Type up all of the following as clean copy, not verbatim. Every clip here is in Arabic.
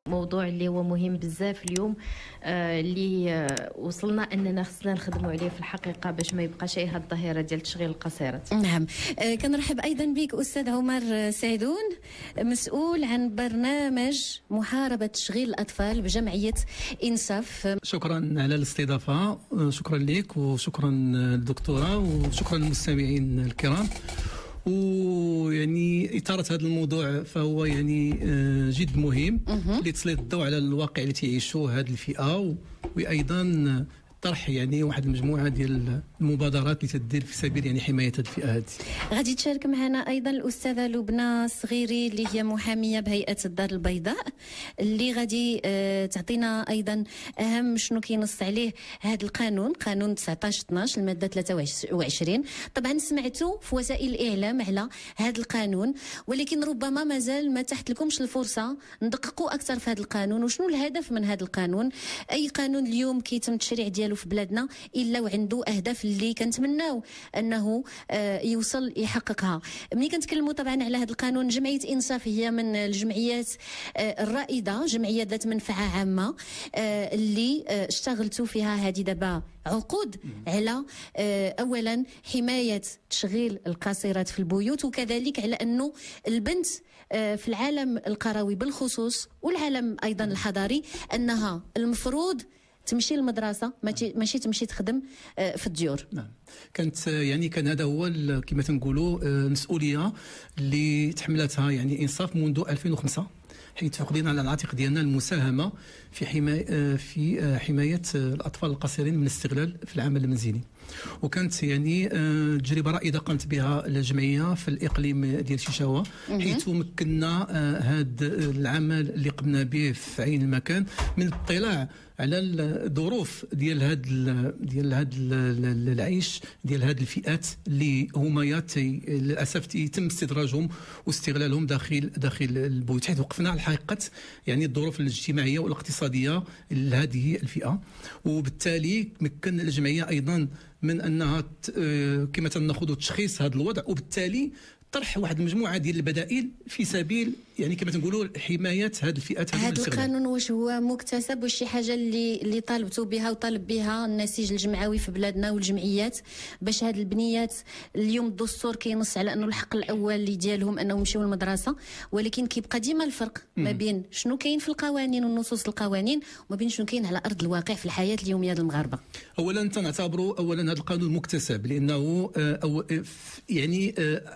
موضوع اللي هو مهم بزاف اليوم، اللي وصلنا اننا خصنا نخدموا عليه في الحقيقه باش ما يبقاش هذه الظاهره ديال تشغيل القصيرات. نعم. كنرحب ايضا بك استاذ عمر سعدون، مسؤول عن برنامج محاربه تشغيل الاطفال بجمعيه انصاف. شكرا على الاستضافه، شكرا لك وشكرا الدكتوره وشكرا للمستمعين الكرام. ويعني إثارة هذا الموضوع فهو يعني جد مهم لتسليط الضوء على الواقع اللي تعيشه هذه الفئة، وأيضا طرح يعني واحد المجموعه ديال المبادرات اللي تدير في سبيل يعني حمايه هذه الفئه هذه. غادي تشارك معنا ايضا الاستاذه لبنى صغيري اللي هي محاميه بهيئه الدار البيضاء، اللي غادي تعطينا ايضا اهم شنو كينص عليه هذا القانون، قانون 19/12 الماده 23. طبعا سمعتوا في وسائل الاعلام على هذا القانون، ولكن ربما مازال ما تحت لكمش الفرصه ندققوا اكثر في هذا القانون وشنو الهدف من هذا القانون. اي قانون اليوم كيتم التشريع ديالو في بلادنا الا وعنده اهداف اللي كنتمناو انه يوصل يحققها. ملي كنتكلموا طبعا على هذا القانون، جمعيه انصاف هي من الجمعيات الرائده، جمعيه ذات منفعه عامه اللي اشتغلتوا فيها هذه دابا عقود على اولا حمايه تشغيل القاصرات في البيوت، وكذلك على انه البنت في العالم القروي بالخصوص والعالم ايضا الحضاري انها المفروض تمشي للمدرسه ماشي تمشي تخدم في الديور. نعم. كانت يعني كان هذا هو كما تنقولوا المسؤوليه اللي تحملتها يعني انصاف منذ 2005، حيث فقدنا على العاتق ديالنا المساهمه في حمايه الاطفال القاصرين من الاستغلال في العمل المنزلي. وكانت يعني تجربه رائده قامت بها الجمعيه في الاقليم ديال شيشاوه، حيث مكنا هذا العمل اللي قمنا به في عين المكان من الاطلاع على الظروف ديال هذا العيش ديال هذه الفئات اللي هما للاسف يتم استدراجهم واستغلالهم داخل البيوت، حيث وقفنا على حقيقه يعني الظروف الاجتماعيه والاقتصاديه لهذه الفئه. وبالتالي مكن الجمعيه ايضا من انها كما تناخذ تشخيص هذا الوضع، وبالتالي طرح واحد المجموعه ديال البدائل في سبيل يعني كما تنقولوا حمايه هذه الفئات. هذا القانون واش هو مكتسب، واش شي حاجه اللي طالبتوا بها وطالب بها النسيج الجمعوي في بلادنا والجمعيات باش هذه البنيات؟ اليوم الدستور كينص على انه الحق الاول اللي ديالهم انهم يمشيو للمدرسه، ولكن كيبقى ديما الفرق ما بين شنو كاين في القوانين والنصوص القوانين وما بين شنو كاين على ارض الواقع في الحياه اليوميه ديال المغاربه. اولا تنعتبروا هذا القانون مكتسب لانه يعني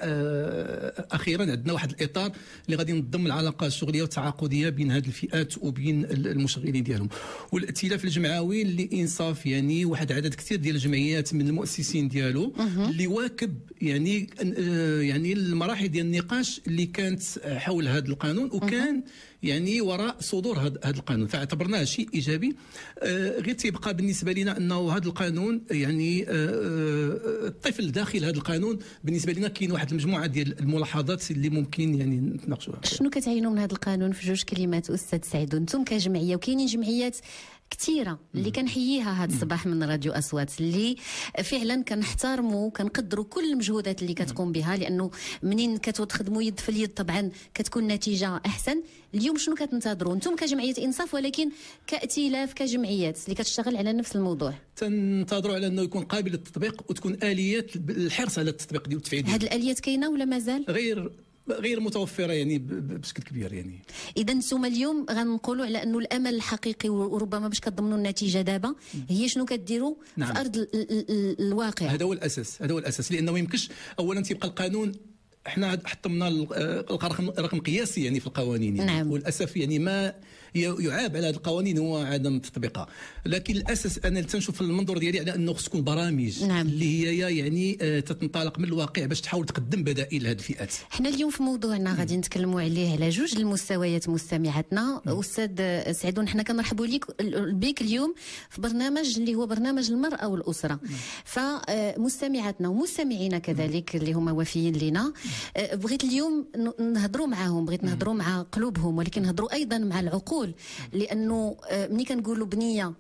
اخيرا عندنا واحد الاطار اللي غادي ينظم العلاقه الشغليه والتعاقديه بين هذه الفئات وبين المشغلين ديالهم. والائتلاف الجمعوي اللي انصاف يعني واحد عدد كثير ديال الجمعيات من المؤسسين ديالو اللي واكب يعني المراحل ديال النقاش اللي كانت حول هذا القانون، وكان يعني وراء صدور هذا القانون، فاعتبرناه شيء ايجابي. غير تيبقى بالنسبه لنا انه هذا القانون يعني الطفل داخل هذا القانون بالنسبه لنا كاين واحد المجموعه ديال الملاحظات اللي ممكن يعني نتناقشوها. شنو كتعينوا من هذا القانون في جوج كلمات استاذ سعيد؟ انتم كجمعيه وكاينين جمعيات كثيره اللي كنحييها هذا الصباح من راديو اصوات، اللي فعلا كنحترموا وكنقدروا كل المجهودات اللي كتقوم بها، لانه منين كتخدموا يد في اليد طبعا كتكون نتيجه احسن. اليوم شنو كتنتظروا انتم كجمعيه انصاف ولكن كائتلاف كجمعيات اللي كتشتغل على نفس الموضوع؟ تنتظروا على انه يكون قابل للتطبيق وتكون اليات الحرص على التطبيق ديال والتفعيل. هذه الاليات كاينه ولا مازال غير متوفره يعني بشكل كبير يعني؟ اذا نتوما اليوم غنقولوا على انه الامل الحقيقي وربما باش كتضمنوا النتيجه دابا هي شنو كديروا في ارض الواقع. هذا هو الاساس لانه ما يمكنش اولا تيبقى القانون احنا حطمنا رقم قياسي يعني في القوانين يعني. نعم. وللاسف يعني ما يعاب على هذه القوانين هو عدم تطبيقها، لكن الاساس انا تنشوف المنظور ديالي على انه خص تكون برامج. نعم. اللي هي يعني تنطلق من الواقع باش تحاول تقدم بدائل لهذه الفئات. احنا اليوم في موضوعنا غادي نتكلموا عليه على جوج المستويات مستمعاتنا. استاذ سعيدون، حنا كنرحبوا بك اليوم في برنامج اللي هو برنامج المراه والاسره. فمستمعاتنا ومستمعينا كذلك اللي هما وفيين لنا، بغيت اليوم نهضروا معاهم، بغيت نهضروا مع قلوبهم، ولكن نهضروا ايضا مع العقول، لانه ملي كنقولوا بنيه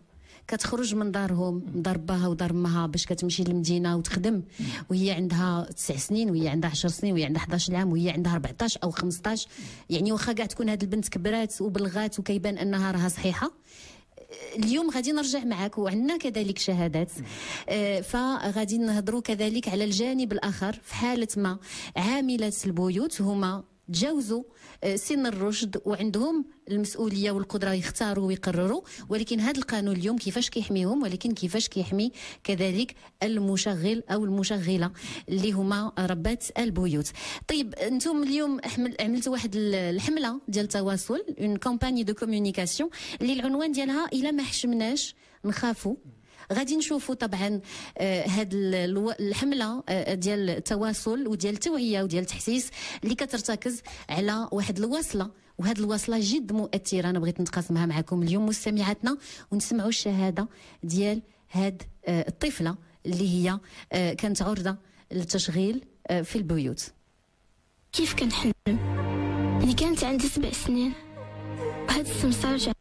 كتخرج من دارهم، من دار باها ودار امها باش كتمشي للمدينه وتخدم، وهي عندها 9 سنين وهي عندها 10 سنين وهي عندها 11 عام وهي عندها 14 او 15، يعني واخا كاع تكون هاد البنت كبرات وبلغات وكيبان انها راها صحيحه. اليوم غادي نرجع معك وعندنا كذلك شهادات، فغادي نهضروا كذلك على الجانب الاخر في حاله ما عاملات البيوت هما تجاوزوا سن الرشد وعندهم المسؤوليه والقدره يختاروا ويقرروا، ولكن هذا القانون اليوم كيفاش كيحميهم، ولكن كيفاش كيحمي كذلك المشغل او المشغله اللي هما ربات البيوت. طيب انتم اليوم عملتوا واحد الحمله ديال التواصل، اون كامباني دو كومونيكاسيون اللي العنوان ديالها الا ما حشمناش نخافوا. غادي نشوفوا طبعا هاد الحمله ديال التواصل وديال التوعيه وديال التحسيس اللي كترتكز على واحد الوصله، وهاد الوصله جد مؤثره. انا بغيت نتقاسمها معكم اليوم مستمعاتنا ونسمعوا الشهاده ديال هاد الطفله اللي هي كانت عرضه للتشغيل في البيوت. كيف كنحلم ملي كانت عندي 7 سنين بهاد السمسار جا.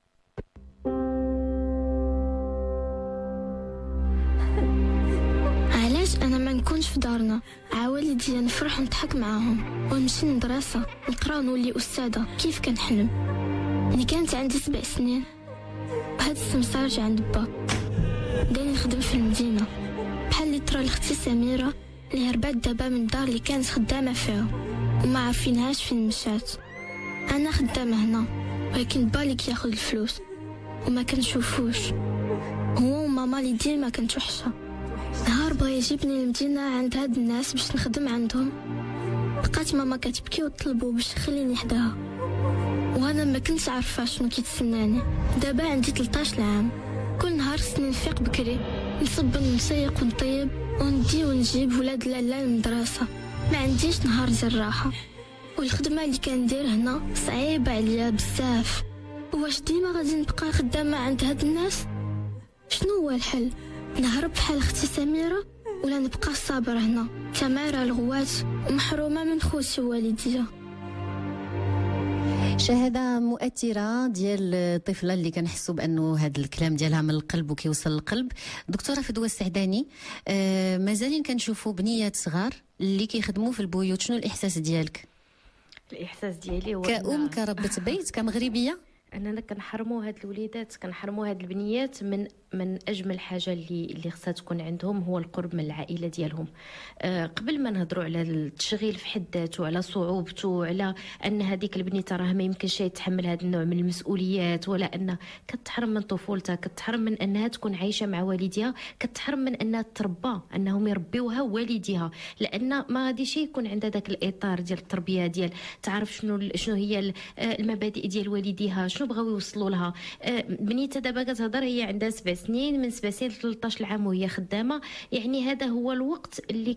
علاش انا ما نكونش في دارنا مع والديا نفرح ونضحك معاهم ونمشي للمدرسه نقرا ونولي استاذه؟ كيف كنحلم ملي كانت عندي 7 سنين بهاد السمسار جا عند با داني نخدم في المدينه بحال اللي طرا لاختي سميره اللي هربات دابا من الدار اللي كانت خدامه فيها وما عارفينهاش فين مشات. انا خدامه هنا ولكن با اللي كياخذ الفلوس وما كنشوفوش، هو وماما اللي ديما كنتوحشها. نهار بغا يجيبني للمدينه عند هاد الناس باش نخدم عندهم، بقات ماما كتبكي وتطلبو باش يخليني حداها وانا ما كنتش عارفه شنو كيتسناني. دابا عندي 13 عام، كل نهار خصني نفيق بكري نصب نسيق ونطيب وندي ونجيب ولاد لالا للمدرسه، ما عنديش نهار ديال الراحه. والخدمه اللي كندير هنا صعيبه عليا بزاف. واش ديما غادي نبقى خدامه عند هاد الناس؟ شنو هو الحل؟ نهرب بحال اختي سميره ولا نبقى صابره هنا تماره الغوات ومحرومه من خوتي ووالديا؟ شهادة مؤثرة ديال الطفلة اللي كنحسوا بأنه هذا الكلام ديالها من القلب وكيوصل للقلب. دكتورة فدوى السعداني، مازالين كنشوفوا بنيات صغار اللي كيخدموا في البيوت، شنو الإحساس ديالك؟ الإحساس ديالي هو كأم كربة بيت كمغربية اننا كنحرموا هاد الوليدات، كنحرموا هاد البنيات من اجمل حاجه اللي خصها تكون عندهم هو القرب من العائله ديالهم. قبل ما نهضروا على التشغيل في حد ذاته، على صعوبته، على ان هذيك البنيته راه ما يمكنش يتحمل هذا النوع من المسؤوليات، ولا ان كتحرم من طفولتها، كتحرم من انها تكون عايشه مع والديها، كتحرم من انها تربى، انهم يربيوها والديها، لان ما غاديش يكون عندها ذاك الاطار ديال التربيه، ديال تعرف شنو هي المبادئ ديال والديها، شنو بغاو يوصلوا لها. بنيتها دابا كتهضر هي عندها 7 سنين، من 7 سنين ل 13 عام وهي خدامه، يعني هذا هو الوقت اللي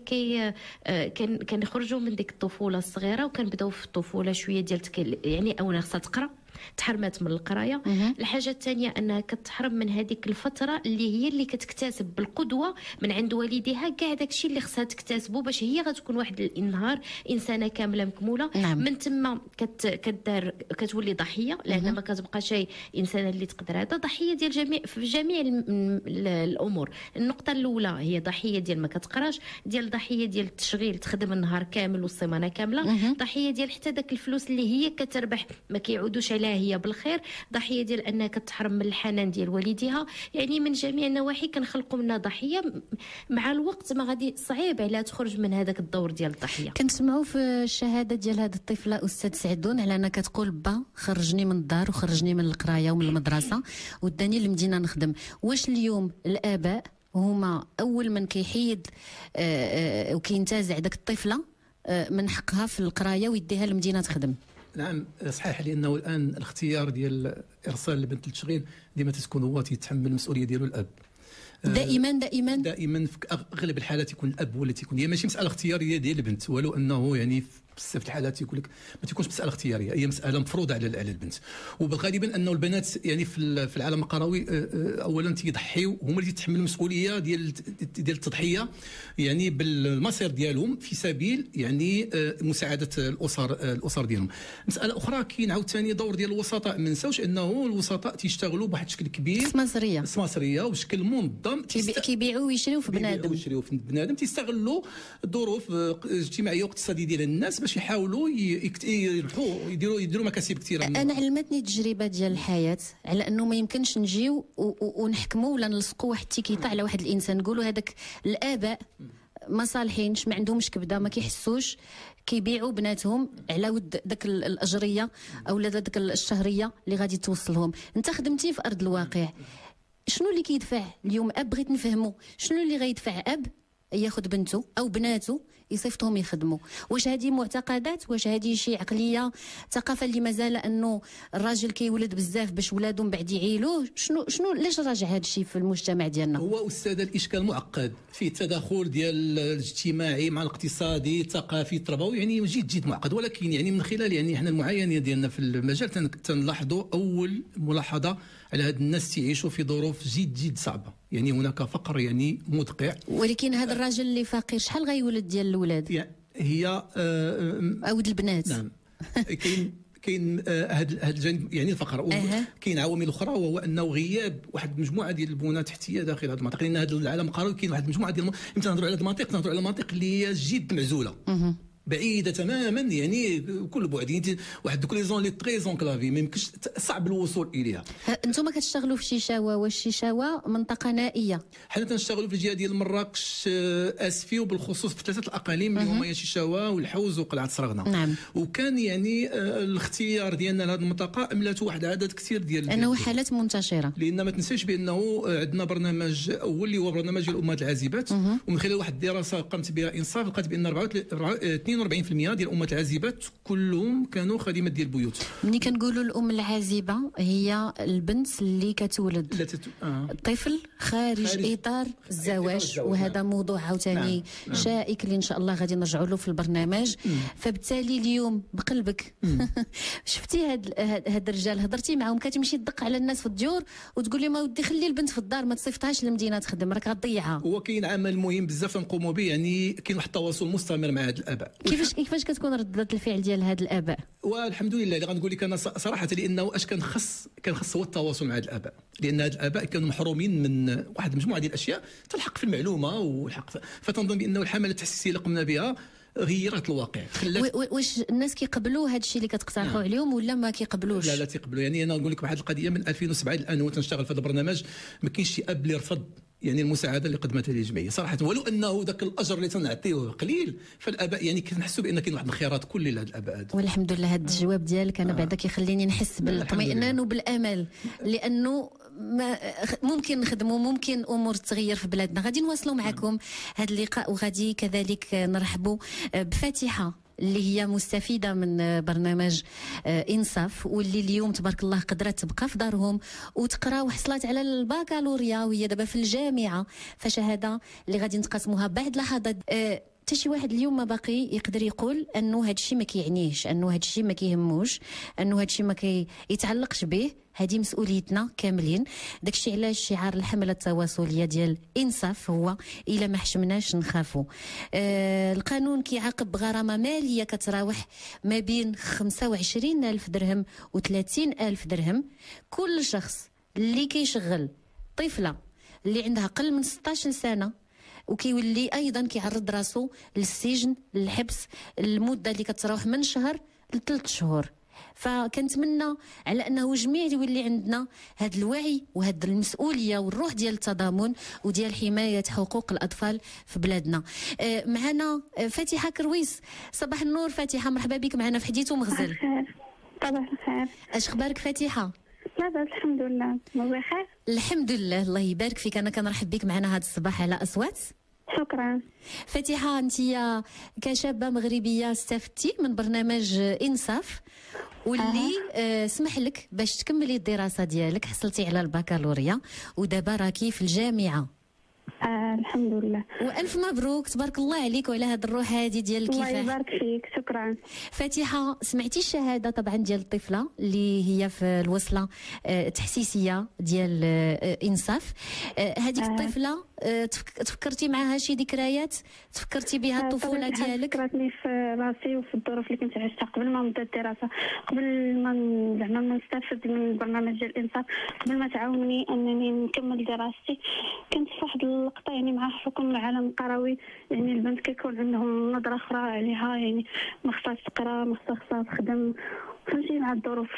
كان يخرجوا من ديك الطفوله الصغيره وكنبداو في الطفوله شويه ديال يعني اولا خصها تقرا، تحرمت من القرايه. الحاجه الثانيه انها كتحرم من هذيك الفتره اللي كتكتسب بالقدوه من عند والديها كاع داكشي اللي خصها تكتسبه باش هي غتكون واحد النهار انسانه كامله مكموله. نعم. من تما كدار كتولي ضحيه، لان ما كتبقى شي انسانه اللي تقدر هذا ضحيه ديال جميع الامور. النقطه الاولى هي ضحيه ديال ما كتقراش، ديال ضحيه ديال التشغيل، تخدم النهار كامل والسيمانه كامله، ضحيه ديال حتى داك الفلوس اللي هي كتربح ما كيعودوش عليها هي بالخير، ضحيه ديال انها كتحرم من الحنان ديال والديها. يعني من جميع النواحي كنخلقوا منها ضحيه. مع الوقت ما غادي صعيب عليها تخرج من هذاك الدور ديال الضحيه. كنسمعوا في الشهاده ديال هذه الطفله استاذ سعدون على انها كتقول با خرجني من الدار وخرجني من القرايه ومن المدرسه وداني للمدينه نخدم. واش اليوم الاباء هما اول من كيحيد وكينتزع داك الطفله من حقها في القرايه ويديها للمدينه تخدم؟ نعم صحيح، لانه الان الاختيار ديال ارسال البنت للتشغيل ديما تكون هو تيتحمل المسؤوليه ديالو الاب. دائما في اغلب الحالات يكون الاب هو اللي تيكون، هي ماشي مساله اختياريه ديال البنت، ولو انه يعني بزاف الحالات يقول لك ما تكونش مساله اختياريه، هي مساله مفروضه على البنت. وبالغالبا انه البنات يعني في العالم القروي اولا تيضحيو، هما اللي يتحملوا المسؤوليه ديال التضحيه يعني بالمصير ديالهم في سبيل يعني مساعده الاسر ديالهم. مساله اخرى كاين عاوتاني دور ديال الوسطاء، ما نساوش انه الوسطاء تيشتغلوا بواحد الشكل كبير، سماسريه وبشكل منظم، كيبيعوا ويشريوا في بنادم تيستغلوا الظروف الاجتماعيه والاقتصاديه ديال الناس باش يحاولوا يربحوا يديروا مكاسب كثيره. انا علمتني التجربه ديال الحياه على انه ما يمكنش نجيو ونحكموا ولا نلصقوا واحد التيكيطه على واحد الانسان، نقولوا هذاك الاباء ما صالحينش، ما عندهمش كبده، ما كيحسوش، كيبيعوا بناتهم على ود داك الاجريه او داك الشهريه اللي غادي توصلهم. انت خدمتي في ارض الواقع، شنو اللي كيدفع اليوم اب؟ بغيت نفهموا شنو اللي غيدفع اب ياخذ بنته او بناته يصيفطهم يخدموا. واش هذه معتقدات؟ واش هذه شي عقليه ثقافه اللي مازال انه الراجل كيولد بزاف باش ولادو من بعد يعيلوه؟ شنو علاش راجع هذا الشيء في المجتمع ديالنا؟ هو استاذ الاشكال معقد، فيه التداخل ديال الاجتماعي مع الاقتصادي الثقافي التربوي، يعني جد معقد. ولكن يعني من خلال يعني احنا المعاينه ديالنا في المجال تنلاحظوا اول ملاحظه على هاد الناس تعيشوا في ظروف جد صعبه، يعني هناك فقر يعني مدقع. ولكن هذا الراجل اللي فقير شحال غيولد ديال الاولاد؟ يعني هي اولاد البنات. نعم. كاين هذا الجانب يعني الفقر. كاين عوامل اخرى، وهو انه غياب واحد المجموعه ديال البنى التحتيه داخل هذا المنطقه، لان هذا العالم القروي كاين واحد المجموعه ديال يمكن نهضروا على المناطق، نهضروا على المناطق اللي هي جد معزوله بعيده تماما، يعني كل بعد واحد دوك لي زون لي تري زونكلافي ما يمكنش، صعب الوصول اليها. انتم كتشتغلوا في شيشاوه، واش شيشاوه منطقه نائيه؟ حنا تنشتغلوا في الجهه ديال مراكش اسفي، وبالخصوص في ثلاثه الاقاليم اللي هما شيشاوه والحوز وقلعه سرغنه. نعم. وكان يعني الاختيار ديالنا لهذه المنطقه املته واحد العدد كثير ديال انه حالات منتشره، لان ما تنساش بانه عندنا برنامج اول اللي هو برنامج ديال الامهات العازبات، ومن خلال واحد الدراسه قامت بها انصاف لقات بان 42% ديال الامهات العازبات كلهم كانوا خادمات ديال البيوت. ملي كنقولوا الام العازبه هي البنت اللي كتولد الطفل خارج اطار الزواج، وهذا موضوع عاوتاني شائك اللي ان شاء الله غادي نرجعوا له في البرنامج. فبالتالي اليوم بقلبك شفتي هاد الرجال، هضرتي معاهم، كتمشي تدق على الناس في الديور وتقول لهم اودي خلي البنت في الدار، ما تصيفطهاش للمدينه تخدم، راك غتضيعها. هو كاين عمل مهم بزاف نقوموا به، يعني كاين واحد التواصل مستمر مع هاد الاباء. كيفاش كتكون ردة الفعل ديال هاد الاباء؟ والحمد لله اللي غنقول لك انا صراحه، لانه اش كان خص هو التواصل مع هاد الاباء، لان هاد الاباء كانوا محرومين من واحد المجموعه ديال الاشياء تلحق في المعلومه والحق. فتنظن بانه الحمله التحسيسيه اللي قمنا بها غيرت الواقع. واش الناس كيقبلوا هذا الشيء اللي كتقترحوا عليهم ولا ما كيقبلوش؟ لا تيقبلوا. يعني انا نقول لك واحد القضيه، من 2007 الان وتنشتغل في هذا البرنامج، ما كاينش شي اب اللي رفض يعني المساعده اللي قدمتها لي الجمعيه صراحه، ولو انه ذاك الاجر اللي تنعطيوه قليل. فالاباء يعني كنحسوا بان كاين واحد الخيارات كل لهاد الاباء هذو. والحمد لله هذا الجواب ديالك انا بعدا كيخليني نحس بالاطمئنان وبالامل، لانه ممكن نخدموا، ممكن امور تغير في بلادنا. غادي نواصلوا معكم هذا اللقاء، وغادي كذلك نرحبوا بفاتحه اللي هي مستفيده من برنامج انصاف، واللي اليوم تبارك الله قدرت تبقى في دارهم وتقرا وحصلت على البكالوريا، وهي دابا في الجامعه، فشهاده اللي غادي نتقاسموها بعد لحظات. حتى شي واحد اليوم ما باقي يقدر يقول انه هذا الشيء ما كيعنيش، انه هذا الشيء ما كيهموش، انه هذا الشيء ما كيتعلقش به. هذه مسؤوليتنا كاملين. داكشي علاش شعار الحمله التواصليه ديال انصاف هو الا ما حشمناش نخافوا. القانون كيعاقب بغرامه ماليه كتراوح ما بين 25,000 درهم و 30,000 درهم كل شخص اللي كيشغل طفله اللي عندها اقل من 16 سنه، وكيولي ايضا كيعرض راسو للسجن، للحبس، المده اللي كتراوح من شهر ل3 شهور. فكنتمنى على انه جميع يولي عندنا هذا الوعي وهذه المسؤوليه والروح ديال التضامن وديال حمايه حقوق الاطفال في بلادنا. معنا فاتحه كرويس. صباح النور فاتحه، مرحبا بك معنا في حديث ومغزل. صباح الخير. اش اخبارك فاتحه؟ لا بس الحمد لله. بخير الحمد لله، الله يبارك فيك. انا كنرحب بك معنا هذا الصباح على اصوات. شكرا. فاتحه، انت كشابه مغربيه استفدتي من برنامج انصاف، واللي سمح لك باش تكملي الدراسه ديالك، حصلتي على البكالوريا ودابا راكي في الجامعه. الحمد لله. والف مبروك، تبارك الله عليك وعلى هاد الروح هادي ديال الله الكفاح. يبارك فيك، شكرا. فاتحه، سمعتي الشهاده طبعا ديال الطفله اللي هي في الوصله تحسيسيه ديال انصاف. هذيك الطفله تفكرتي معها شي ذكريات؟ تفكرتي بها الطفوله ديالك؟ فكرتني في راسي وفي الظروف اللي كنت عشتها قبل ما نبدا الدراسه، قبل ما زعما ما نستافد من البرنامج ديال الانصاف، قبل ما تعاوني انني نكمل دراستي. كنت في واحد اللقطه يعني مع حكم العالم القروي، يعني البنت كيكون عندهم نظره اخرى عليها، يعني ما خصهاش تقرا، ما خصها تخدم، فهمتي، مع الظروف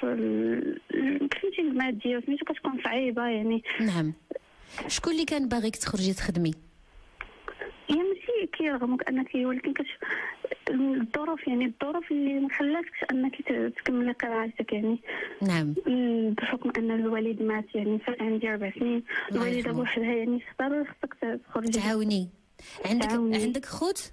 فهمتي الماديه سميتو كتكون صعيبه يعني. نعم. شكون اللي كان باغيك تخرجي تخدمي؟ هي ماشي كيرغمك انك، ولكن الظروف، يعني الظروف اللي ما خلاتكش انك تكملي قراءتك يعني. نعم. بحكم ان الوالد مات، يعني فات عندي 4 سنين، الوالده بوحدها يعني خصك تخرجي تعاوني. عندك خوت؟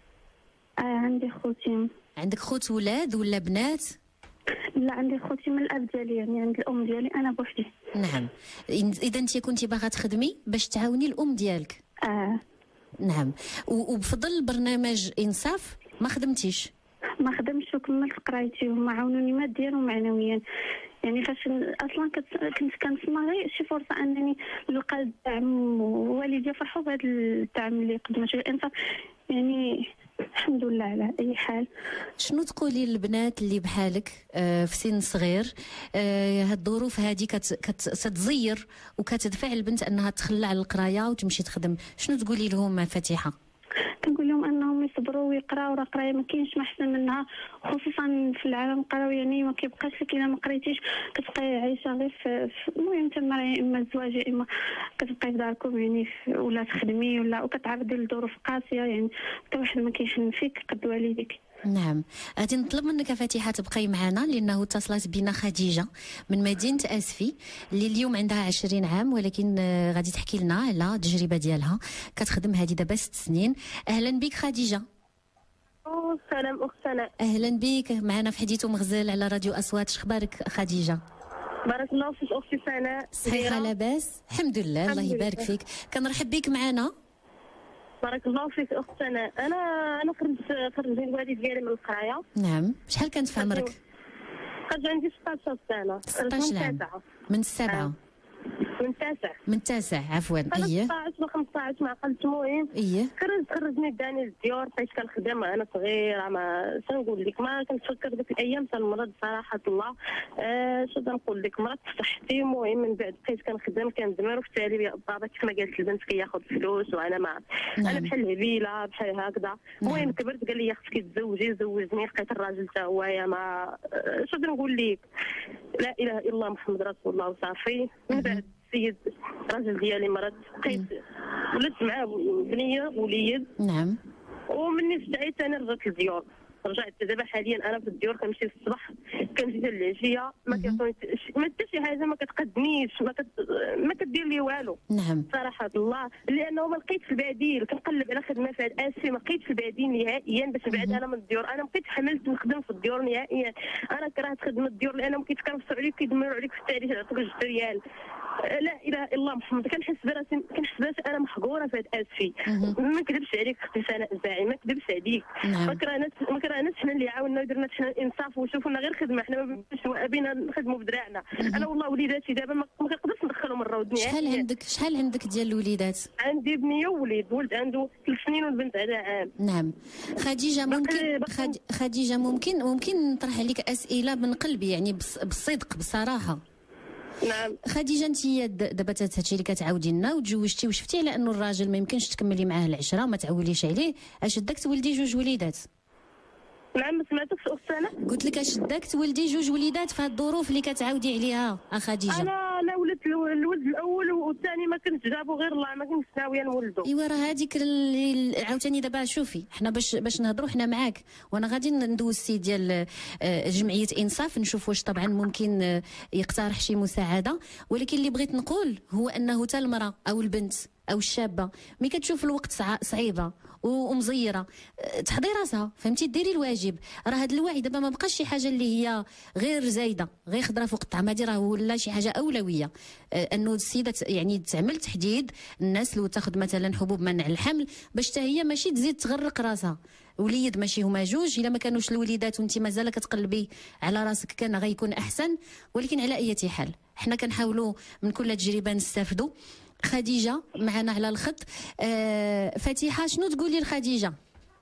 عندي خوتي. عندك خوت ولاد ولا بنات؟ لا، عندي خوتي من الاب ديالي، يعني عند الام ديالي، انا بوحدي. نعم. اذا انت كنتي باغا تخدمي باش تعاوني الام ديالك. نعم. وبفضل برنامج انصاف ما خدمتيش؟ ما خدمتش وكملت قرايتي، وهما عاونوني ماديا ومعنويا. يعني فاش اصلا كنت كنسمع غير شي فرصه انني نلقى الدعم، ووالدي فرحوا بهذا الدعم اللي قدمته الانصاف، يعني الحمد لله على اي حال. شنو تقولي للبنات اللي بحالك في سن صغير، هاد الظروف هذه كتزير وكتدفع البنت انها تخلى على القرايه وتمشي تخدم، شنو تقولي لهم فاتحه؟ كنقول لهم انهم يصبروا ويقراوا، راه القرايه ما كاينش ما احسن منها، خصوصا في العالم القروي، يعني ما كيبقاش لك الا ما قريتيش كتبقاي عايشه غير في المهم تما، يا اما الزواج يا اما كتبقاي في داركم يعني، ولا تخدمي وكتعرضي لظروف قاسيه، يعني حتى واحد ما كيحن فيك قد والديك. نعم. غادي نطلب منك فاتحه تبقاي معنا، لانه اتصلت بنا خديجه من مدينه اسفي اللي اليوم عندها 20 عام، ولكن غادي تحكي لنا على التجربه ديالها، كتخدم هذه دابا 6 سنين. اهلا بك خديجه. سلام اخت سناء. اهلا بك معنا في حديث مغزل على راديو اصوات. شخبارك خديجه؟ بارك الله فيك اختي سناء. صحيحه لاباس؟ الحمد لله. الله يبارك فيك، كنرحب بك معنا. بارك الله فيك اخت سناء. انا خرجت الوالد ديالي من القرايه. نعم. شحال كانت في عمرك؟ خرج عندي 16 سنه. 16 عام. من السابعه؟ من التاسع عفوا. ايه 16 و 15 ما عقلت. المهم خرجني داني للديور، بقيت كنخدم انا صغيره، ما شنقول لك، ما كنتفكر ديك الايام تنمرض صراحه الله. شنو نقول لك، مرضت في صحتي. المهم من بعد بقيت كنخدم كندمر، وفي التالي بابا كيف ما قالت البنت كياخذ فلوس وانا ما انا بحال هبيله بحال هكذا. المهم كبرت قال لي خصك تزوجي، زوجني، لقيت الراجل حتى هو ما شنو نقول لك، لا اله الا الله محمد رسول الله وصافي. من بعد السيد الراجل ديالي مرض، بقيت ولدت معاه بنيه وليد. نعم. ومني استعيت انا رجعت للديور، رجعت دابا حاليا انا في الديور، كنمشي الصباح كنجي حتى العشيه، ما كيعطوني ما حتى شي حاجه، ما كتقدميش، ما كدير لي والو. نعم. صراحه الله، لانه ما لقيتش البديل، كنقلب على خدمه في هاد اسفي، ما لقيتش البديل نهائيا باش نبعد انا من الديور. انا ما بقيتش حملت نخدم في الديور نهائيا، انا كرهت خدمه الديور، لانهم كيتكرفسوا عليك، كيدمروا عليك في التاريخ، يعطوك 2 ريال. لا اله الا الله محمد. كنحس براسي انا محقوره في هاد اسفي. ما نكذبش عليك اختي سناء زاعي، ما نكذبش عليك. ما كرهناش حنا اللي عاوننا ودرنا حنا الانصاف وشوفوا لنا غير خدمه، حنا ما بينا نخدموا بدراعنا. انا والله وليداتي دابا ما كنقدرش ندخلهم الروض نهائيا. شحال عندك ديال الوليدات؟ عندي بنيه ووليد، ولد عنده 3 سنين والبنت عندها عام. نعم. خديجه ممكن نطرح عليك اسئله من قلبي، يعني بالصدق بصراحه. نعم. خديجه، انت دابا هادشي اللي كتعاودي لنا وتزوجتي وشفتي على انه الراجل ما يمكنش تكملي معاه العشره وما تعوليش عليه، اش داك تولدي 2 وليدات؟ نعم ما سمعتكش اخت سناء. قلت لك اش داك تولدي 2 وليدات في هاد الظروف اللي كتعاودي عليها خديجه؟ انا ولدت الولد الاول والثاني ما كنتش جابو غير الله، ما كنتش ناويه نولدو. ايوا راه هذيك اللي عاوتاني دابا شوفي، حنا باش نهضروا حنا معاك، وانا غادي ندوز السي ديال جمعيه انصاف نشوف واش طبعا ممكن يقترح شي مساعده، ولكن اللي بغيت نقول هو انه حتى المراه او البنت او الشابه ملي كتشوف الوقت صعيبه ومزيره، تحضي راسها فهمتي، ديري الواجب. راه هذا الوعي دابا ما بقاش شي حاجه اللي هي غير زايده غير خضره فوق الطعام، هذه راه ولا شي حاجه اولويه. انه السيده يعني تعمل تحديد الناس اللي تاخذ مثلا حبوب منع الحمل باش حتى هي ماشي تزيد تغرق راسها. وليد ماشي هما جوج، الا ما كانوش الوليدات وانت مازال كتقلبي على راسك كان غيكون احسن. ولكن على اي حال حنا كنحاولوا من كل تجربه نستافدوا. خديجه معنا على الخط. فاتحه شنو تقولي لخديجه؟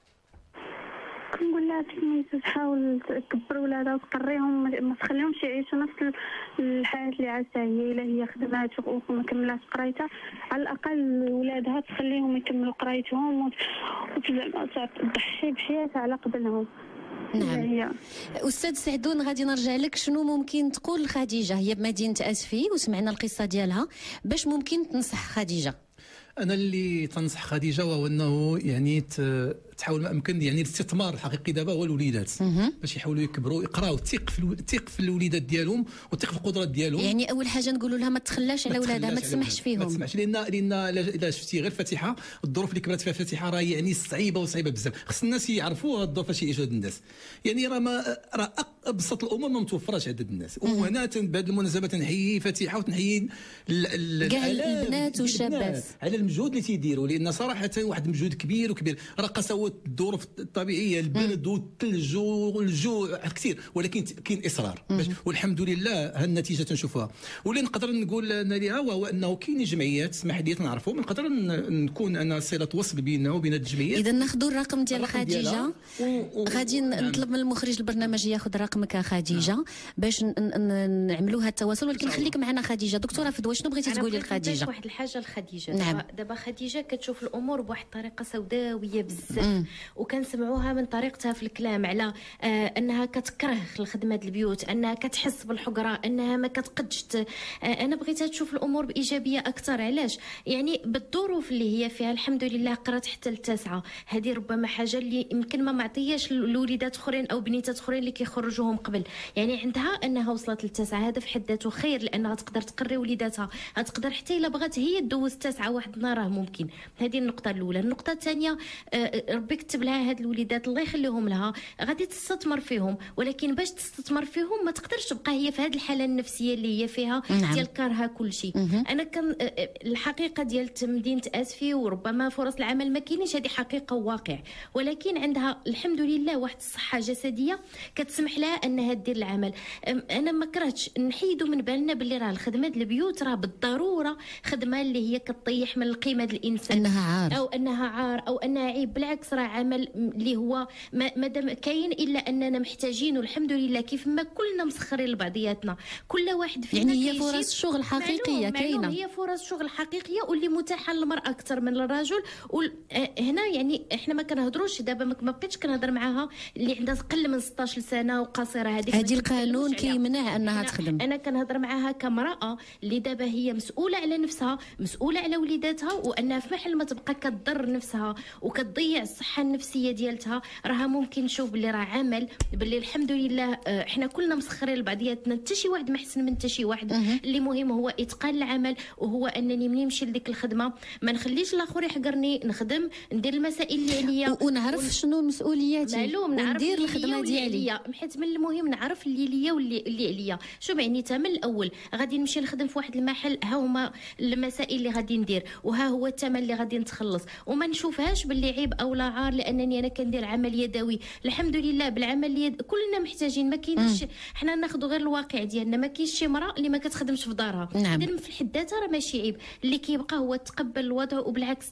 كنقول لها تلميذ تحاول تكبر ولادها وتقريهم، ما تخليهمش يعيشوا نفس الحياه اللي عاشها هي. الا هي خدمات وما كملات قرايتها، على الاقل ولادها تخليهم يكملوا قرايتهم وتضحي بحياتها على قبلهم. نعم. أستاذ سعدون غادي نرجع لك. شنو ممكن تقول لخديجة؟ هي بمدينة أسفي وسمعنا القصة ديالها، باش ممكن تنصح خديجة؟ أنا اللي تنصح خديجة هو أنه يعني تحاول ما امكن يعني الاستثمار الحقيقي دابا هو الوليدات، باش يحاولوا يكبروا يقراوا، تيق في الوليدات ديالهم وتيق في القدرات ديالهم. يعني اول حاجه نقولوا لها ما تخلاش على ولادها، ما تسمحش فيهم، ما تسمحش، لان الا شفتي غير فاتحه الظروف اللي كبرت فيها فاتحه راه يعني صعيبه بزاف. خص الناس يعرفوا الظروف فاش يعيشوا هاد الناس. يعني راه ابسط الامور ما متوفراش عند الناس. وهنا بهذه المناسبه تنحيي فاتحه وتنحيي كاع البنات والشابات على المجهود اللي تيديروا، لان صراحه واحد المجهود كبير. راه قساوه الظروف الطبيعيه، البرد والثلج والجوع كثير، ولكن كاين اصرار والحمد لله هالنتيجه تنشوفها. واللي نقدر نقول انا ليها وهو انه كاين جمعيات، اسمح لي نعرفوا نقدر نكون انا صله وصل بيننا وبين الجمعيات. اذا ناخذوا الرقم ديال خديجه، غادي نطلب من المخرج البرنامج ياخذ رقمك خديجه باش نعملوا هذا التواصل. ولكن خليك معنا خديجه. دكتوره فدوى شنو بغيتي تقولي لخديجه؟ واحد الحاجه لخديجه. نعم. دابا خديجه كتشوف الامور بواحد الطريقه سوداويه بزاف، وكنسمعوها من طريقتها في الكلام على انها كتكره الخدمه ديال البيوت، انها كتحس بالحقره، انها ما كتقدش انا بغيتها تشوف الامور بايجابيه اكثر. علاش؟ يعني بالظروف اللي هي فيها الحمد لله قرات حتى ل9، هذه ربما حاجه اللي يمكن ما معطياش لوليدات اخرين او بنيتات اخرين اللي كيخرجوهم قبل. يعني عندها انها وصلت ل9، هذا في حد ذاته خير، لانها تقدر تقري وليداتها، تقدر حتى الا بغات هي تدوز 9 واحد النهار راه ممكن. هذه النقطه الاولى. النقطه الثانيه، ربي كتب لها هاد الوليدات الله يخليهم لها، غادي تستثمر فيهم، ولكن باش تستثمر فيهم ما تقدرش تبقى هي في هذه الحاله النفسيه اللي هي فيها ديال كارها كل شيء. انا كان الحقيقه ديال مدينه اسفي وربما فرص العمل ما كاينينش، هذه حقيقه وواقع، ولكن عندها الحمد لله واحد الصحه جسديه كتسمح لها انها دير العمل. انا ما كرهتش نحيدوا من بالنا باللي راه الخدمه ديال البيوت راه بالضروره خدمه اللي هي كطيح من القيمه ديال الانسان، انها عار او انها عار او انها عيب. بالعكس راه عمل اللي هو مادام كاين الا اننا محتاجينه. الحمد لله كيف ما كلنا مسخرين لبعضياتنا، كل واحد فينا يعني هي فرص شغل حقيقيه كاينه، هي فرص شغل حقيقيه واللي متاحه للمراه اكثر من الرجل. هنا يعني احنا ما كنهضروش دابا، ما بقيتش كنهضر معاها اللي عندها اقل من 16 سنه وقاصره، هذه القانون كيمنع انها تخدم. انا كنهضر معاها كامراه اللي دابا هي مسؤوله على نفسها، مسؤوله على وليداتها، وانها في محل ما تبقى كتضر نفسها وكتضيع الصحه النفسيه ديالتها، راها ممكن نشوف باللي راه عمل، باللي الحمد لله احنا كلنا مسخرين لبعضياتنا، حتى شي واحد ما احسن من حتى شي واحد. اللي مهم هو اتقان العمل، وهو انني منين نمشي لديك الخدمه ما نخليش الاخر يحقرني، نخدم ندير المسائل اللي عليا ونعرف شنو المسؤوليات وندير الخدمه ديالي، حيت من المهم نعرف اللي ليا واللي عليا. شو معنيتها؟ من الاول غادي نمشي نخدم في واحد المحل، ها هما المسائل اللي غادي ندير، وها هو الثمن اللي غادي نتخلص، وما نشوفهاش باللي عيب او لا عار لانني انا كندير عمل يدوي. الحمد لله بالعمل كلنا محتاجين، ما كاينش حنا ناخذوا غير الواقع ديالنا، ما كاينش شي امراه اللي ما كتخدمش في دارها. نعم. في الحد ذاتها راه ماشي عيب، اللي كيبقى هو تقبل الوضع، وبالعكس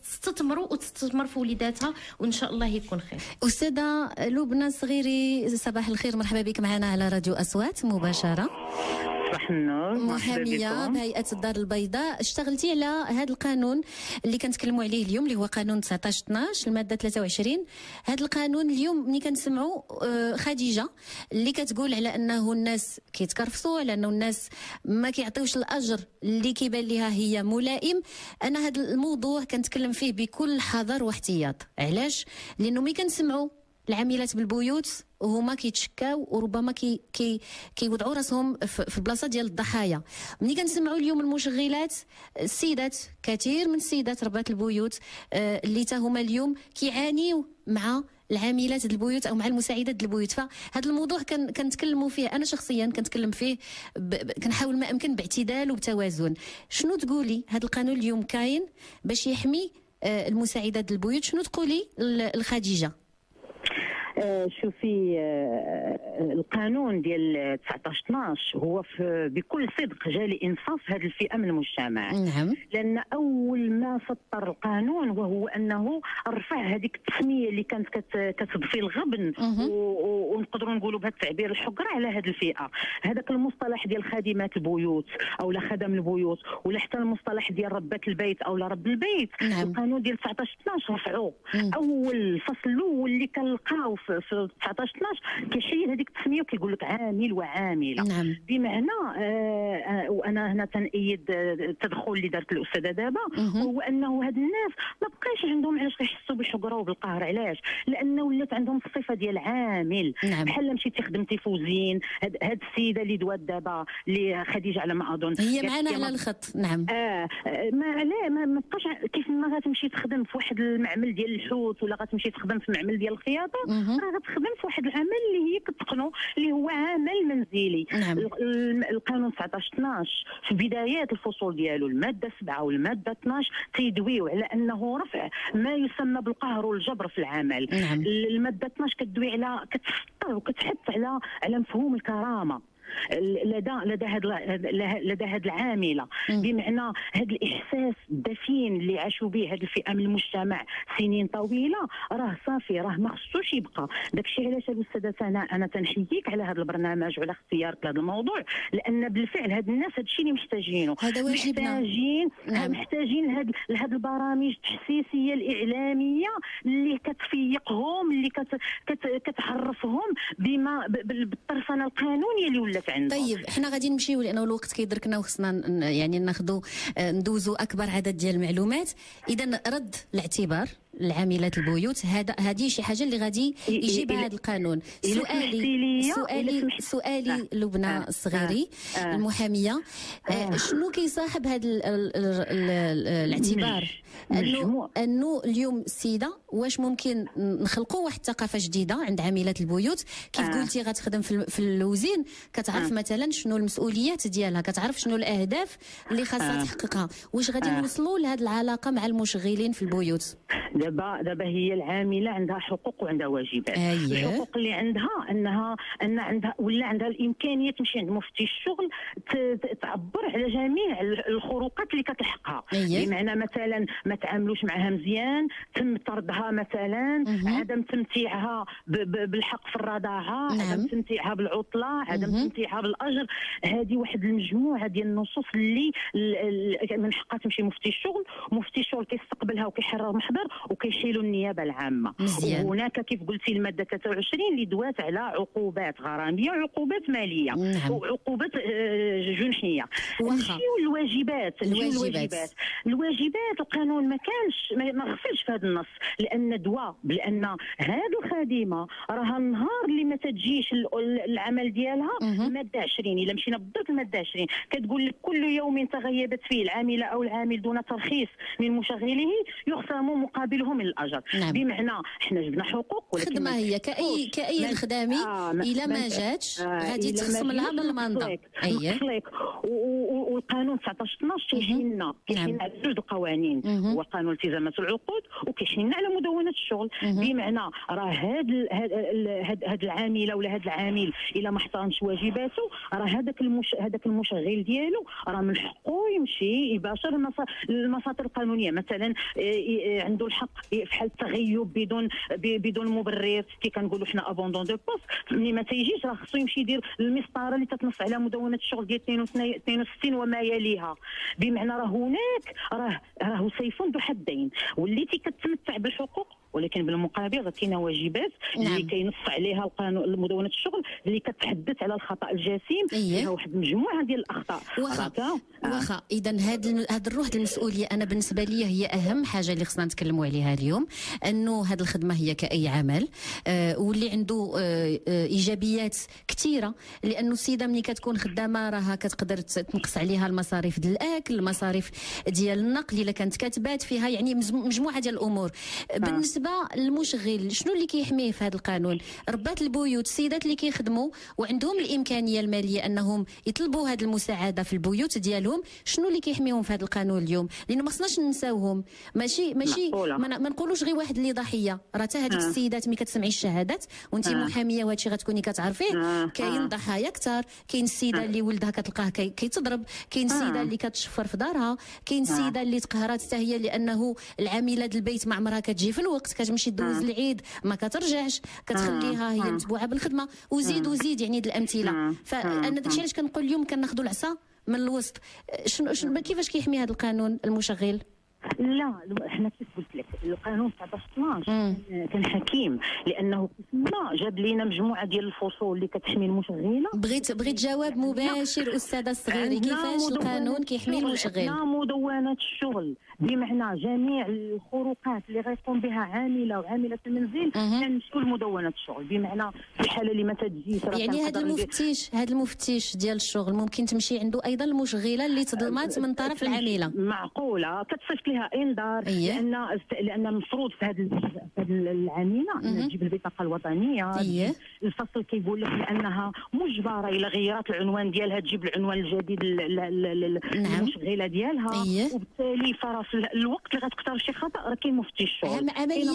تستثمر في وليداتها، وان شاء الله يكون خير. استاذه لبنى صغيري، صباح الخير، مرحبا بك معنا على راديو اصوات مباشره. صباح النور، محاميه بهيئه الدار البيضاء. اشتغلتي على هذا القانون اللي كنتكلموا عليه اليوم، اللي هو قانون 19/12 الماده 23. هذا القانون اليوم ملي كنسمعوا خديجه اللي كتقول على انه الناس كيتكرفصوا، على انه الناس ما كيعطيوش الاجر اللي كيبان لها هي ملائم. انا هذا الموضوع كنتكلم فيه بكل حذر واحتياط. علاش؟ لانه ملي كنسمعوا العاملات بالبيوت وهما كيتشكاو وربما كيوضعوا راسهم في البلاصه ديال الضحايا. ملي كنسمعوا اليوم المشغلات السيدات، كثير من السيدات ربات البيوت اللي تا هما اليوم كيعانيوا مع العاملات البيوت او مع المساعدات البيوت. فهذا الموضوع كنتكلموا فيه، انا شخصيا كنتكلم فيه كنحاول ما امكن باعتدال وبتوازن. شنو تقولي هذا القانون اليوم كاين باش يحمي المساعدات البيوت؟ شنو تقولي الخديجه؟ شوفي، القانون ديال 19/12 هو بكل صدق جا لإنصاف هذه الفئة من المجتمع. نعم. لأن أول ما سطر القانون وهو أنه رفع هذيك التسمية اللي كانت كتضفي الغبن ونقدروا نقولوا بهذا التعبير الحقر على هذه الفئة. هذاك المصطلح ديال خادمات البيوت أو لا خدم البيوت ولا حتى المصطلح ديال ربات البيت أو لا رب البيت. نعم. القانون ديال 19/12 رفعوه. أول الفصل الأول اللي كنلقاو في 19/12 كيشيل هذيك التسميه وكيقول لك عامل وعامله. نعم. بمعنى وانا هنا تنأيد التدخل اللي دارت الاستاذه دابا، هو انه هاد الناس ما بقاش عندهم علاش كيحسوا بالحقره وبالقهر. علاش؟ لانه ولات عندهم الصفه ديال عامل. نعم. بحال مشيتي خدمتي في وزين. هاد السيده اللي دوات دابا اللي خديجه على ما اظن هي معنا على الخط. نعم. ما بقاش كيف ما غتمشي تخدم في واحد المعمل ديال الحوت ولا غتمشي تخدم في معمل ديال الخياطه، غتخدم في واحد العمل اللي هي كتقنو اللي هو عمل منزلي. نعم. القانون 19/12 في بدايات الفصول ديالو الماده 7 والماده 12 تيدويو على انه رفع ما يسمى بالقهر والجبر في العمل. نعم. الماده 12 كتدوي على كتسطر وكتحث على مفهوم الكرامه لدى هاد العامله. بمعنى هاد الاحساس الدفين اللي عاشوا به هاد الفئه من المجتمع سنين طويله راه صافي، راه ما خصوش يبقى. داكشي علاش الاستاذه سناء انا تنحييك على هذا البرنامج وعلى اختيارك لهذا الموضوع، لان بالفعل هاد الناس هاد الشيء اللي محتاجينه. هذا واجبنا. محتاجين هاد البرامج التحسيسيه الاعلاميه اللي كتفيقهم، اللي كتعرفهم بالترسانه القانونيه اللي ولات عندهم. طيب احنا غادي نمشيو لانه الوقت كيدركنا وخصنا يعني ناخذوا ندوزوا اكبر عدد ديال المعلومات. اذا رد الاعتبار العاملات البيوت هذه شي حاجه اللي غادي يجيبها هذا القانون. سؤالي لبنى الصغيري المحاميه، شنو كيصاحب هذا الاعتبار انه اليوم السيده واش ممكن نخلقوا واحد الثقافه جديده عند عاملات البيوت؟ كيف قلتي غتخدم في الوزين، كتعرف مثلا شنو المسؤوليات ديالها، كتعرف شنو الاهداف اللي خاصها تحققها. واش غادي نوصلوا لهذه العلاقه مع المشغلين في البيوت؟ دابا هي العامله عندها حقوق وعندها واجبات. الحقوق اللي عندها ان عندها ولا عندها الامكانيه تمشي عند مفتي الشغل تعبر على جميع الخروقات اللي كتلحقها. بمعنى مثلا ما تعاملوش معها مزيان، تم طردها مثلا، عدم تمتيعها بالحق في الرضاعه، نعم. عدم تمتيعها بالعطله، عدم تمتيعها بالاجر. هذه واحد المجموعه ديال النصوص اللي من حقها تمشي مفتي الشغل. مفتي الشغل كيستقبلها وكيحرر محضر وكيشيلوا النيابه العامه. وهناك كيف قلتي الماده 23 اللي دوات على عقوبات غراميه وعقوبات ماليه. نعم. وعقوبات جنحيه. نمشيو الواجبات القانون ما كانش ما غفلش في هذا النص، لان بان هذه الخادمه راها النهار اللي ما تجيش العمل ديالها. الماده 20 الا مشينا بالضبط الماده 20 كتقول لك كل يوم تغيبت فيه العامله او العامل دون ترخيص من مشغله يخصم مقابله من الاجر. نعم. بمعنى احنا جبنا حقوق ولكن خدمه هي كاي خدامي الا ما جاتش غادي تخصم لها من المنطقه. والقانون 19/12 كيحيلنا على جوج القوانين. هو قانون التزامات العقود وكيحيلنا على مدونه الشغل. بمعنى راه هاد العامله ولا هاد العامل الا ما احترمش واجباته راه هذاك المشغل ديالو راه من حقه يمشي يباشر المساطر القانونيه. مثلا عنده الحق في حال التغيب بدون مبرر كي كنقولوا حنا ابوندون دو بوست. ملي ما تيجيش راه خصو يمشي يدير المسطره اللي تتنص على مدونه الشغل ديال 62 وما يليها. بمعنى راه هناك راه سيف ذو حدين، وليتي كتمتع بالحقوق ولكن بالمقابل كاينه واجبات اللي كينص عليها القانون مدونه الشغل اللي كتحدث على الخطا الجسيم فيها واحد المجموعه ديال الاخطاء. واخا اذا هاد الروح المسؤوليه انا بالنسبه لي هي اهم حاجه اللي خصنا نتكلموا عليها اليوم، انه هاد الخدمه هي كاي عمل واللي عنده ايجابيات كثيره، لانه السيده ملي كتكون خدامه راها كتقدر تنقص عليها المصاريف ديال الاكل، المصاريف ديال النقل الا كانت كتبات فيها، يعني مجموعه ديال الامور. بالنسبه للمشغل شنو اللي كيحميه في هذا القانون؟ ربات البيوت، السيدات اللي كيخدموا وعندهم الامكانيه الماليه انهم يطلبوا هذه المساعده في البيوت ديالهم، شنو اللي كيحميهم في هذا القانون اليوم؟ لانه ما خصناش ننساوهم، ماشي ما نقولوش غير واحد اللي ضحيه، راه حتى هذيك السيدات ملي كتسمعي الشهادات وانت محاميه وهادشي غتكوني كتعرفيه، كاين ضحايا كثار، كاين السيده اللي ولدها كتلقاه كيتضرب، كاين السيده اللي كتشفر في دارها، كاين السيده اللي تقهرات حتى هي لانه العامله ديال البيت ما عمرها كتجي في الوقت، كتمشي دوز العيد ما كترجعش، كتخليها هي متبوعه بالخدمه، وزيد يعني الامثله. فانا داكشي علاش كنقول اليوم كناخذوا العصا من الوسط. شنو كيفاش كيحمي هذا القانون المشغل؟ لا احنا كيف قلت لك القانون 19 كان حكيم، لانه ما جاب لنا مجموعه ديال الفصول اللي كتحمي المشغله. بغيت جواب مباشر استاذه الصغيري، كيفاش القانون كيحمي المشغل؟ مدونات الشغل بمعنى جميع الخروقات اللي غيقوم بها عامله وعامله المنزل كنمشيو لمدونات الشغل، بمعنى في الحاله اللي ما تجيش يعني هذا المفتش ديال الشغل ممكن تمشي عنده ايضا المشغله اللي تظلمات من طرف العامله. معقوله كتصيفط لها انذار لان المفروض في هذه العامله انها تجيب البطاقه الوطنيه. الفصل كيقول لك لانها مجبره الى غيرت العنوان ديالها تجيب العنوان الجديد للمشغله ديالها، وبالتالي فرا في الوقت اللي غتختار شي خطا راه كاين مفتش الشغل.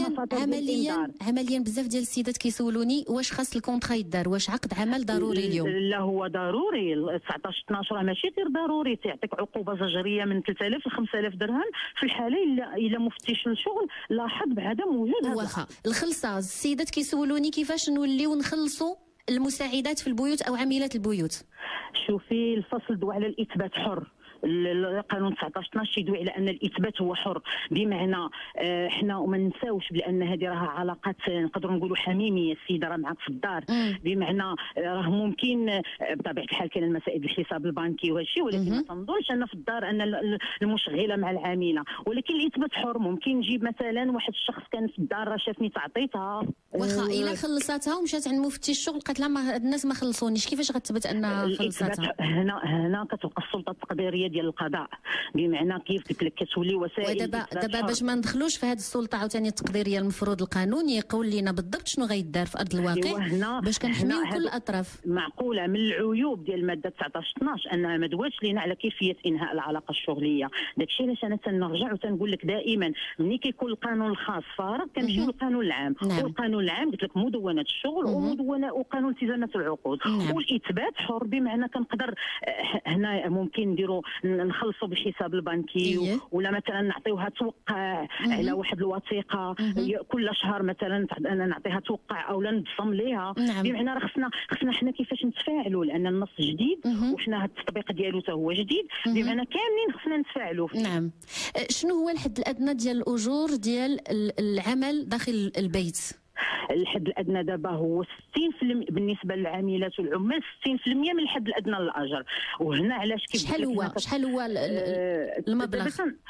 عمليا بزاف ديال السيدات كيسولوني واش خاص الكونطرا يدار، واش عقد عمل ضروري اليوم؟ لا هو ضروري. 19 12 ماشي غير ضروري، تعطيك عقوبه زجريه من 3000 ل 5000 درهم في الحاله الا مفتش الشغل لاحظ بعدم وجود هذا. واخا الخلصه السيدات كيسولوني كيفاش نوليو نخلصوا المساعدات في البيوت او عاملات البيوت. شوفي الفصل دو على الاثبات حر، القانون 19 12 يدوي على ان الاثبات هو حر، بمعنى احنا وما ننساوش بان هذه راها علاقات نقدروا نقولوا حميميه، السيده راه معك في الدار، بمعنى راه ممكن بطبيعه الحال كاين المسائل الحساب البنكي وهادشي، ولكن ما تنظنش ان في الدار ان المشغله مع العامله، ولكن الاثبات حر. ممكن نجيب مثلا واحد الشخص كان في الدار راه شافني تعطيتها واخا الا خلصتها ومشات عند مفتش الشغل قالت لها الناس ما خلصونيش، كيفاش غتثبت انها خلصتها؟ هنا كتبقى السلطه التقديريه ديال القضاء، بمعنى كيف قلت لك كتولي وسائل. دابا باش ما ندخلوش في هذه السلطه عاوتاني التقديريه، المفروض القانون يقول لنا بالضبط شنو غيدار في ارض الواقع باش كنحميو كل الاطراف. معقوله من العيوب ديال الماده 19 12 انها ما دواتش لنا على كيفيه انهاء العلاقه الشغليه. داكشي علاش انا تنرجع وتنقول لك دائما ملي كيكون القانون الخاص فارغ كنمشيو للقانون العام. والقانون العام قلت لك مدونات الشغل وقانون التزامات العقود والاثبات حر، بمعنى كنقدر هنا ممكن نديروا نخلصوا بالحساب البنكي ولا مثلا نعطيوها توقع على واحد الوثيقه كل شهر مثلا انا نعطيها توقع او لا نبصم ليها. بمعنى راه خصنا حنا كيفاش نتفاعلوا، لان النص جديد وحنا التطبيق ديالو حتى هو جديد، بمعنى كاملين خصنا نتفاعلوا فيه. نعم. شنو هو الحد الادنى ديال الاجور ديال العمل داخل البيت؟ الحد الادنى دابا هو 60% بالنسبه للعاملات والعمال، 60% من الحد الادنى للاجر. وهنا علاش كيف شحال هو المبلغ؟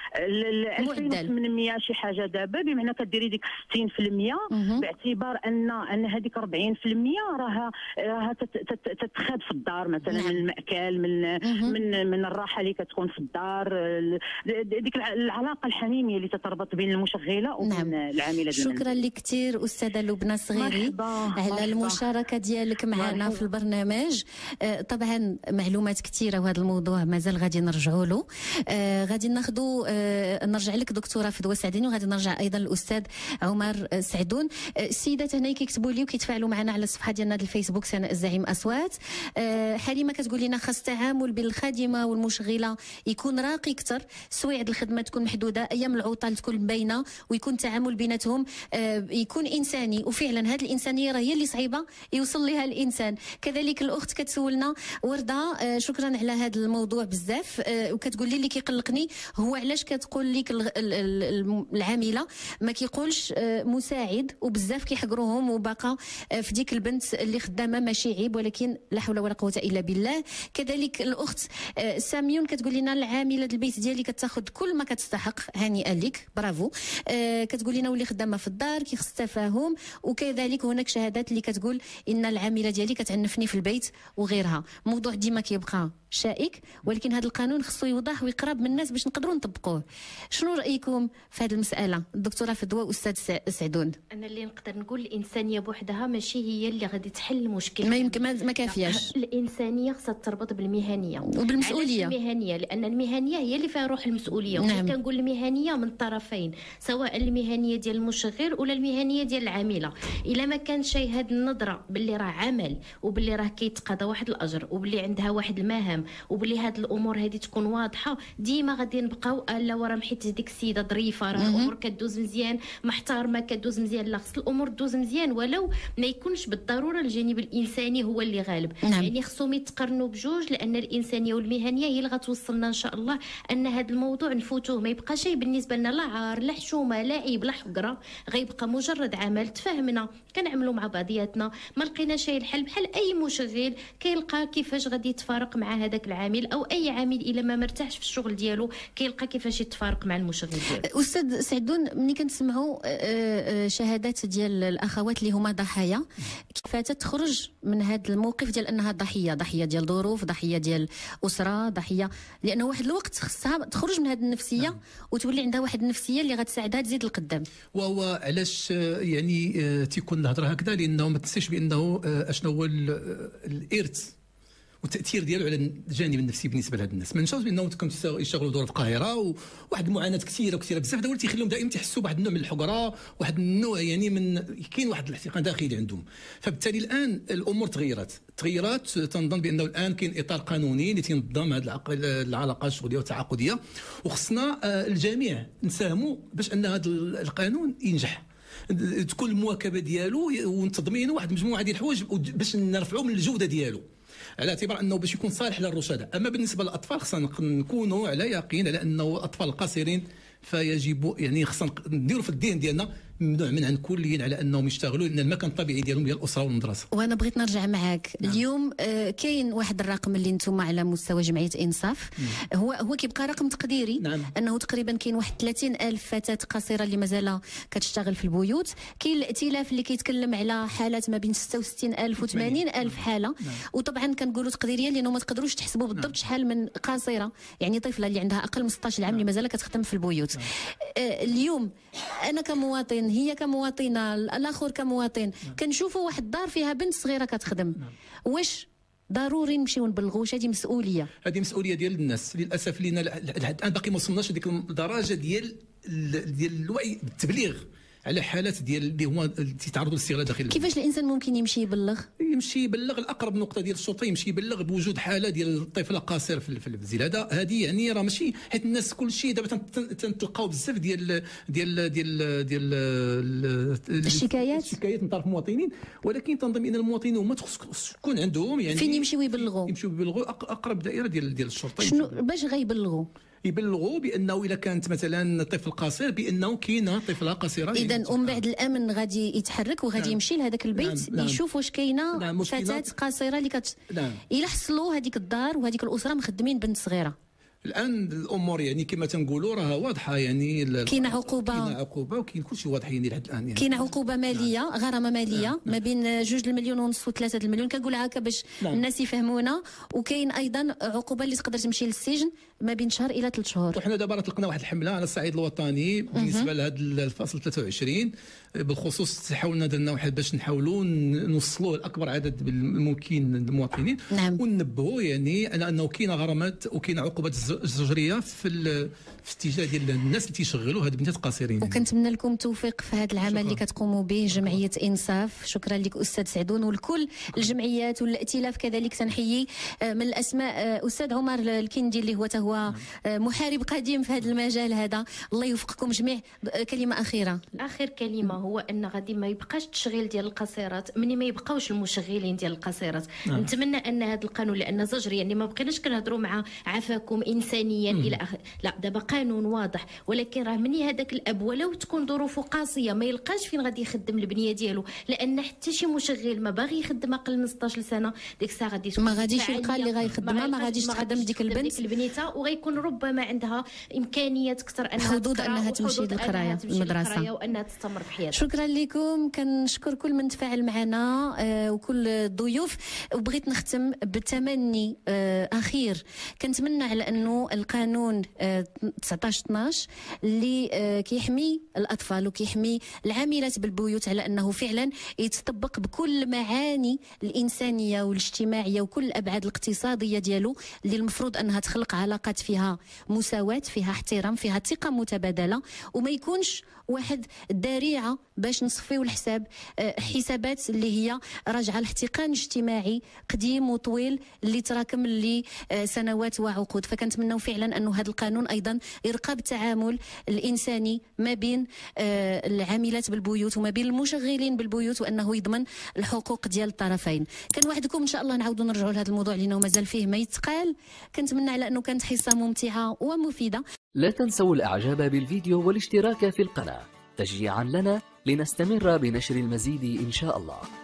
2800 شي حاجه دابا، بمعنى كديري ديك 60% باعتبار ان هذيك 40% راها تتخاد في الدار، مثلا من المأكل من الراحه اللي كتكون في الدار، ديك العلاقه الحميميه اللي تتربط بين المشغله وبين العامله. شكرا لك كثير استاذه لبنى الصغيري على المشاركه ديالك معنا في البرنامج. طبعا معلومات كثيره وهذا الموضوع مازال غادي نرجعوا له. غادي نرجع لك دكتوره فدوى سعدين، وغادي نرجع ايضا الاستاذ عمر سعدون. السيدات هنا كيكتبوا لي وكيتفاعلوا معنا على الصفحه ديالنا ديال الفيسبوك سناء الزعيم اصوات. حليمه كتقول لنا خاص التعامل بين الخادمه والمشغله يكون راقي اكثر، سوايع الخدمه تكون محدوده، ايام العطل تكون باينه، ويكون التعامل بيناتهم يكون انساني. وفعلا هذه الانسانيه راه هي اللي صعيبه يوصل لها الانسان. كذلك الاخت كتسولنا ورده، شكرا على هذا الموضوع بزاف، وكتقول لي اللي كيقلقني هو علاش كتقول لك العامله ما كيقولش مساعد، وبزاف كيحقروهم، وباقا في ديك البنت اللي خدامه ماشي عيب، ولكن لا حول ولا قوه الا بالله. كذلك الاخت ساميون كتقول لنا العامله البيت ديالي كتاخذ كل ما كتستحق، هنيئا لك، برافو. كتقول لنا واللي خدامه في الدار كيخص التفاهم. وكذلك هناك شهادات اللي كتقول ان العامله ديالي كتعنفني في البيت وغيرها. موضوع ديما كيبقى شائك، ولكن هذا القانون خصو يوضح ويقرب من الناس باش نقدروا نطبقوه. شنو رايكم في هذه المساله الدكتوره فدوى واستاذ سعدون؟ انا اللي نقدر نقول الانسانيه بوحدها ماشي هي اللي غادي تحل المشكل، ما يمكن ما كافياش. الانسانيه خصها تربط بالمهنيه وبالمسؤوليه. المهنيه، لان المهنيه هي اللي فيها روح المسؤوليه. نعم. كنقول المهنيه من الطرفين، سواء المهنيه ديال المشغل ولا المهنيه ديال العامله. الا ما كان شي هاد النظره باللي راه عمل، وباللي راه كيتقاضى واحد الاجر، وباللي عندها واحد المهام، وباللي هاد الامور هذه تكون واضحه، ديما غادي نبقاو لا ورا حيت ديك السيده ظريفه، راه الامور كدوز مزيان، محترمه، كدوز مزيان. لا، خص الامور دوز مزيان، ولو ما يكونش بالضروره الجانب الانساني هو اللي غالب. نعم. يعني خصهم يتقارنوا بجوج، لان الانسانيه والمهنيه هي اللي غتوصلنا ان شاء الله ان هذا الموضوع نفوتوه، ما يبقى شيء بالنسبه لنا لا عار لا حشومه لا عيب لا حقره، غيبقى مجرد عمل تفاهمنا كنعملوا مع بعضياتنا، ما لقينا شيء الحل. بحال اي مشغل كيلقى كيفاش غادي يتفارق مع هذاك العامل، او اي عامل الا ما مرتاحش في الشغل ديالو كيلقى كيفاش يتفارق مع المشغل ديالو. استاذ سعدون، ملي كنسمعوا شهادات ديال الاخوات اللي هما ضحايا، كيفاش تخرج من هذا الموقف ديال انها ضحيه ديال ظروف، ضحيه ديال اسره، ضحيه لانه واحد الوقت خصها تخرج من هذه النفسيه. نعم. وتولي عندها واحد النفسيه اللي غتساعدها تزيد القدام. وهو علاش يعني تيكون الهضره هكذا، لانه ما تنسيش بانه اشنو هو الارث والتاثير ديالو على الجانب النفسي بالنسبه لهاد الناس. ما نشوفش بانهم يشتغلوا دور في القاهره وواحد المعاناه كثيره بزاف، دابا تيخليهم دائما تيحسوا بواحد النوع من الحقره، واحد النوع يعني من كاين واحد الاحتقان داخلي عندهم. فبالتالي الان الامور تغيرت تنظن بانه الان كاين اطار قانوني اللي تنظم هذه العلاقات الشغليه والتعاقديه، وخصنا الجميع نساهموا باش ان هذا القانون ينجح، تكون المواكبه ديالو وتضمينه واحد مجموعه ديال الحوايج باش نرفعوا من الجوده ديالو، على اعتبار انه باش يكون صالح للرشداء. اما بالنسبه للاطفال خصنا نكونوا على يقين على انه الاطفال القاصرين فيجب يعني خصنا نديروا في الدين ديالنا ممنوع منعا كليا على انهم يشتغلوا، لان المكان الطبيعي ديالهم هي الاسره والمدرسه. وانا بغيت نرجع معك. نعم. اليوم كاين واحد الرقم اللي انتم على مستوى جمعيه انصاف. هو كيبقى رقم تقديري. نعم. انه تقريبا كاين واحد 30,000 فتاه قاصره اللي مازال كتشتغل في البيوت. كاين الائتلاف اللي كيتكلم على حالات ما بين 66,000 و 80,000 حاله. نعم. وطبعا كنقولوا تقديريه لانه ما تقدروش تحسبوا بالضبط. نعم. شحال من قاصره، يعني طفله اللي عندها اقل من 16 عام اللي مازال كتخدم في البيوت. نعم. اليوم انا كمواطن، هي كمواطنه، الاخر كمواطن، كنشوفوا واحد الدار فيها بنت صغيره كتخدم. واش ضروري نمشيو نبلغوا؟ واش هذه مسؤوليه؟ هذه مسؤوليه ديال الناس. للاسف لينا الان باقي ما وصلناش لديك الدرجه ديال الوعي بالتبليغ على حالات ديال اللي هما تيتعرضوا للاستغلال داخل. كيفاش الانسان ممكن يمشي يبلغ الاقرب نقطه ديال الشرطه، يمشي يبلغ بوجود حاله ديال الطفله قاصر في المنزل. هذه يعني راه ماشي حيت الناس كل شيء دابا تنتلقاو بزاف ديال الشكايات من طرف المواطنين، ولكن تنظن ان المواطنين هما تكون عندهم يعني فين يمشيو يبلغوا اقرب دائره ديال الشرطه. شنو باش غيبلغوا؟ يبلغوا بانه اذا كانت مثلا طفل قاصر بانه كاينه طفله قصيره. اذا ومن بعد الامن غادي يتحرك وغادي نعم. يمشي لهذاك البيت. نعم. يشوف واش كاينه. نعم. فتاه قاصره اللي نعم. الا حصلوا هذيك الدار وهذيك الاسره مخدمين بنت صغيره. الان الامور يعني كما تنقولوا راها واضحه، يعني كاينه عقوبه وكاين كلشي واضح يعني لحد الان. يعني كاينه عقوبه ماليه. نعم. غرامه ماليه. نعم. ما بين 2 مليون ونص و3 المليون، كنقولها هكا باش نعم. الناس يفهمونا. وكاين ايضا عقوبه اللي تقدر تمشي للسجن ما بين شهر الى 3 شهور. وحنا دابا طلقنا واحد الحمله على الصعيد الوطني بالنسبه لهذا الفصل 23 بالخصوص. حاولنا درنا واحد باش نحاولوا نوصلوه لاكبر عدد ممكن من المواطنين. نعم. وننبهوا يعني على انه كاينه غرامات وكاينه عقوبات زجريه في اتجاه ديال الناس اللي تيشغلوا هاد البنات القاصرين. وكنتمنى لكم التوفيق في هذا العمل اللي كتقوموا به جمعيه انصاف. شكرا لك استاذ سعدون، والكل الجمعيات والائتلاف كذلك تنحيي. من الاسماء استاذ عمر الكندي اللي هو محارب قديم في هذا المجال هذا. الله يوفقكم جميع. كلمه اخيره. اخر كلمه هو ان غادي ما يبقاش التشغيل ديال القاصرات، مني ما يبقاوش المشغلين ديال القاصرات. نتمنى ان هذا القانون، لان زجر يعني ما بقيناش كنهضروا مع عفاكم انسانيا الى اخره. لا دابا قانون واضح، ولكن راه مني هذاك الاب ولو تكون ظروفه قاسيه ما يلقاش فين غادي يخدم البنيه ديالو، لان حتى شي مشغل ما باغي يخدم اقل من 16 سنه ديك الساعه غادي تكون ما غاديش يلقى اللي غيخدمها، ما غاديش تخدم ديك البنيته، وغيكون ربما عندها امكانيات اكثر انها حدود انها تمشي للقرايه المدرسه وانها تستمر في حياتها. شكرا لكم، كنشكر كل من تفاعل معنا وكل الضيوف. وبغيت نختم بتمني اخير، كنتمنى على انه القانون 19/12 اللي كيحمي الاطفال وكيحمي العاملات بالبيوت على انه فعلا يتطبق بكل معاني الانسانيه والاجتماعيه وكل الابعاد الاقتصاديه ديالو، اللي المفروض انها تخلق علاقات فيها مساواه، فيها احترام، فيها ثقه متبادله، وما يكونش واحد الذريعه باش نصفيو الحساب، حسابات اللي هي راجعه لاحتقان اجتماعي قديم وطويل اللي تراكم لسنوات وعقود. فكنتمنوا فعلا انه هذا القانون ايضا يرقى بالتعامل الانساني ما بين العاملات بالبيوت وما بين المشغلين بالبيوت، وانه يضمن الحقوق ديال الطرفين. كنوعدكم ان شاء الله نعاودوا نرجعوا لهذا الموضوع لانه مازال فيه ما يتقال. كنتمنى على انه كانت حصه ممتعه ومفيده. لا تنسوا الاعجاب بالفيديو والاشتراك في القناه تشجيعا لنا لنستمر بنشر المزيد ان شاء الله.